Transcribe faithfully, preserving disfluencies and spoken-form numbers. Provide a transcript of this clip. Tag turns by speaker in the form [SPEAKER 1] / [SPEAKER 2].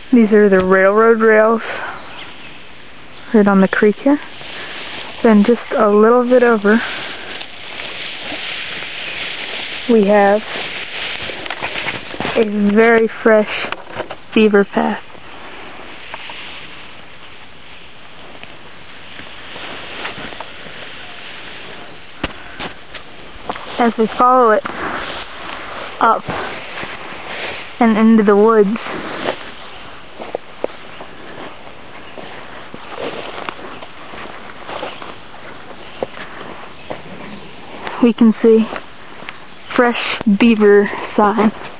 [SPEAKER 1] These are the railroad rails right on the creek here. Then just a little bit over, we have a very fresh beaver path. As we follow it up and into the woods, we can see fresh beaver sign.